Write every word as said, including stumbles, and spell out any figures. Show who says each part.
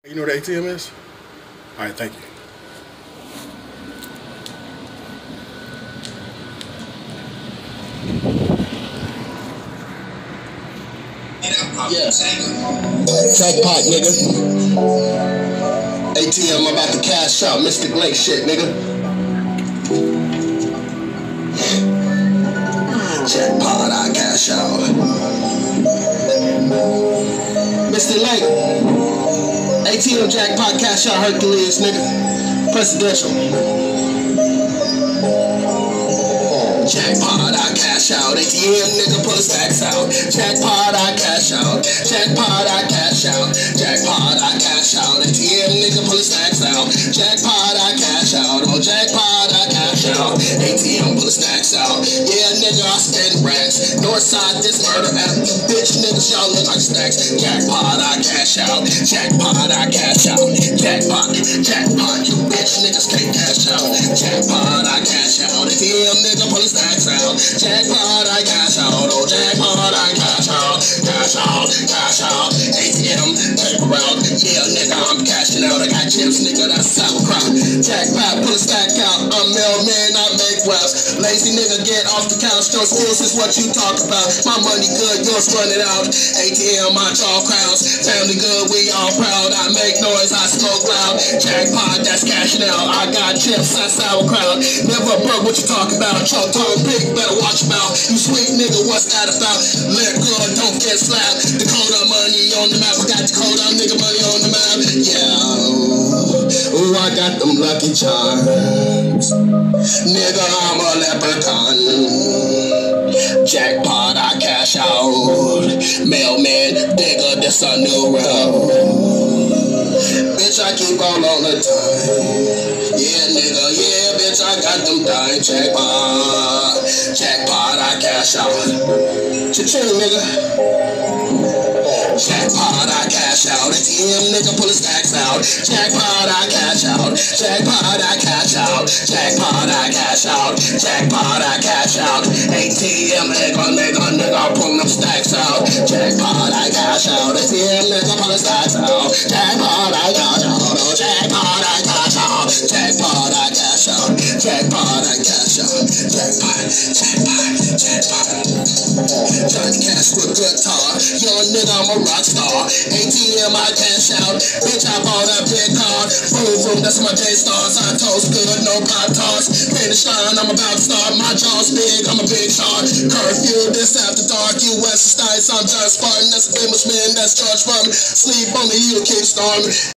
Speaker 1: You know what the A T M is? All right, thank you.
Speaker 2: Yeah. Jackpot, nigga. A T M, I'm about to cash out. Mister Lake shit, nigga. Jackpot, I cash out. Mister Lake. A T M jackpot, cash out Hercules, nigga. Presidential. Jackpot, I cash out. A T M, nigga, pull the stacks out. Jackpot, I cash out. Jackpot, I cash out. Jackpot, I cash out. A T M, nigga, pull the stacks out. Jackpot, I cash out. Oh, jackpot, I cash out. A T M, pull the stacks out. Yeah, nigga, I spend racks. Northside, this murder app. You bitch niggas, y'all look like stacks. Jackpot, I cash out. Jackpot, I cash out. Jackpot, jackpot, you bitch niggas can't cash out. Jackpot, I cash out. A T M, nigga, pull the stacks out. Jackpot, I cash out. Oh, jackpot, I cash out. Cash out, cash out. A T M, paper out. Yeah, nigga, I'm cashing out. I got chips, nigga, that's sauerkraut. Jackpot, pull a stack out. I'm mailman, I make raps. Lazy nigga, get off the couch. Those skills is what you talk about. My money good, yours run it out. A T M, my jaw crowds. Family good, we all proud. I make noise, I smoke loud. Jackpot, that's cashing out. I got chips, that's sauerkraut. Never broke, what you talk about? Choke tone big, better watch your mouth. You sweet nigga, what's that about? Let good, don't get slapped. Dakota money on the map. I got Dakota nigga money on the map. Yeah. Ooh, I got them lucky charms. Nigga, I'm a leprechaun. Jackpot, I cash out. Mailman, nigga, this a new round. Bitch, I keep on all the time. Yeah, nigga, yeah, bitch, I got them dying. Jackpot, jackpot, I cash out. Cha-ching, nigga. Jackpot, I cash out. A T M, nigga, pull the stacks out. Jackpot, I cash out. Jackpot, I cash out. Jackpot, I cash out. Jackpot, I cash out. A T M, nigga, nigga, nigga, pull them stacks out. Jackpot, I cash out. A T M, nigga, pull the stacks out. Jackpot, I cash out. Oh, jackpot, I cash out. Jackpot, I cash out. Jackpot, I cash out. Jackpot, jackpot, jackpot. Johnny Cash with guitar. Young nigga, I'm a rock star. A T M, I cash out. Bitch, I bought a big car. Boom, boom, that's my J-Stars. I toast good, no pop toss. Finish line, I'm about to start. My jaw's big, I'm a big shark. Curfew, this after dark. U S Stites, I'm John Spartan. That's a famous man, that's George from. Sleep on me, you keep storming.